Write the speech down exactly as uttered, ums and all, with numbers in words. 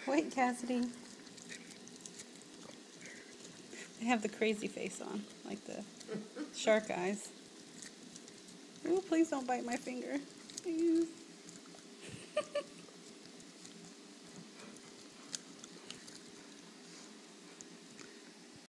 Wait, Cassidy. They have the crazy face on, like the shark eyes. Ooh, please don't bite my finger. Please.